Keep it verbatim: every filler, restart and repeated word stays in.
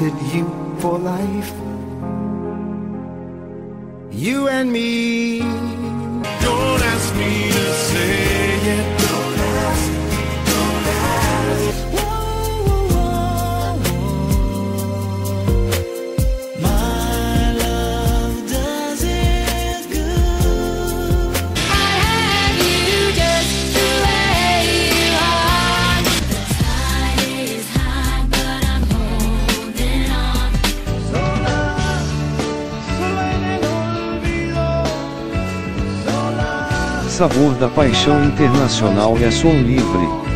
wanted you for life. You and me. Don't ask me to say it. Don't ask, don't ask. Whoa, whoa, whoa. My love does it good. I have you just the way you are. The tide is high, but I'm holding on. Sola, sola en el olvido. Sola. Sabor da Paixão Internacional é som livre.